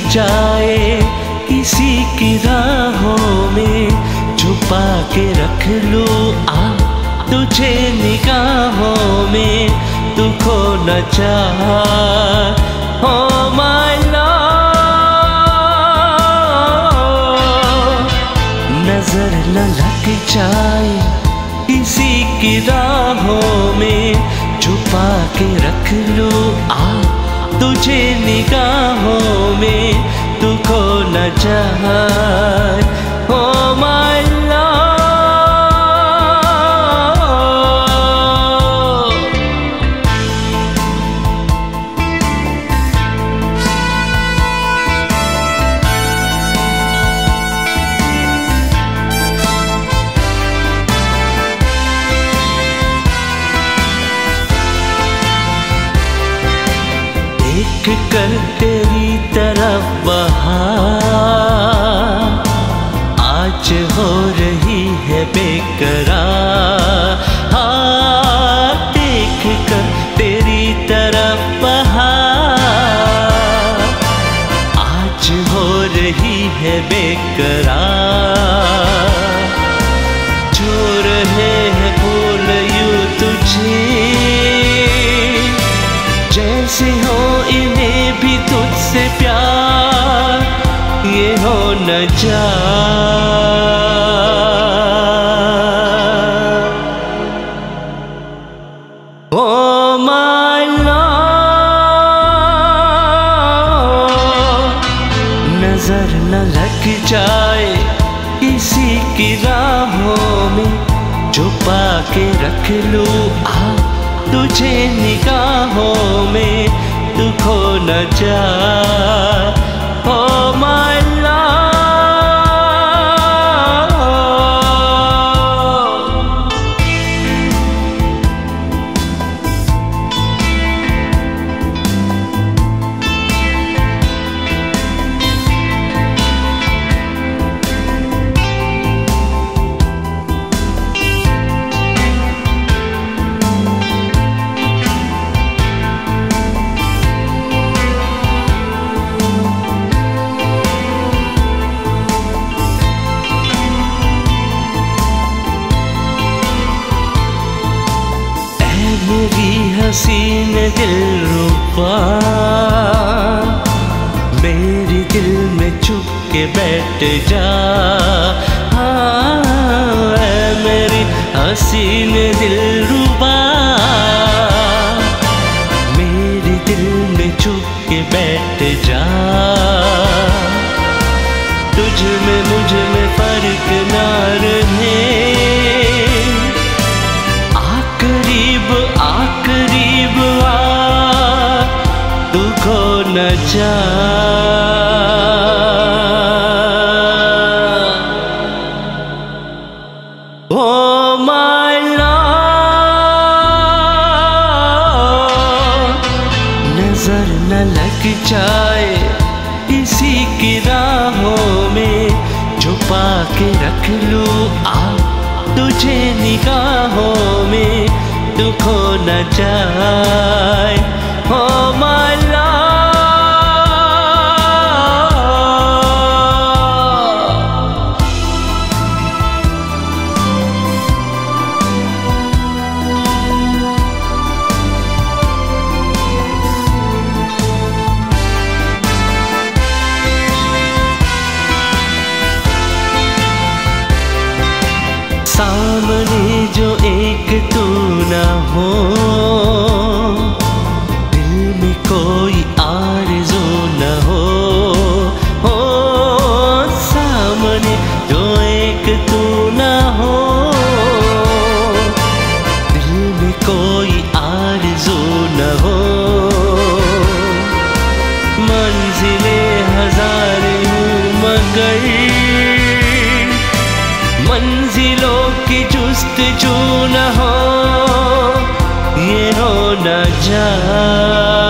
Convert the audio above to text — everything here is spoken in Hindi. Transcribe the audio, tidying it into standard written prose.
जाए किसी की राहों में, छुपा के रख लूं तुझे निगाहों में, तू खो न चाहे oh my love। नजर न लग जाए किसी की राहों में, छुपा के रख लूं तुझे निगाहों में, तू खो न जाए oh my love। देख कर तेरी तरफ बहार आज हो रही है बेकरार, हाँ देख कर तेरी तरफ बहार आज हो रही है बेकरार। जो रहे हैं फूल यूं तुझे जैसे हो इन्हें भी तुझसे प्यार, ये हो न जाए oh my love। नजर न लग जाए किसी की राहों में, छुपा के रख लूं तुझे निगाहों में, तू खो न जाए oh my love। मेरी हसीन दिलरुबा मेरे दिल में छुप के बैठ जा, हाँ मेरी हसीन दिलरुबा मेरे दिल में छुप के बैठ जा। तुझ में मुझ में फर्क ना रहे, करीब आ तू खो न जाए oh my love। नजर न लग जाए किसी की राहों में, छुपा के रख लूं तुझे निगाहों में, तू खो न जाए oh my love। सामने जो एक तू न हो, दिल में कोई आरज़ू न हो, सामने जो एक तू न हो, दिल में कोई आरज़ू न हो। मंजिलें हजार हूँ मगर मंजिलों की जुस्तजू न हो, ये हो न जाए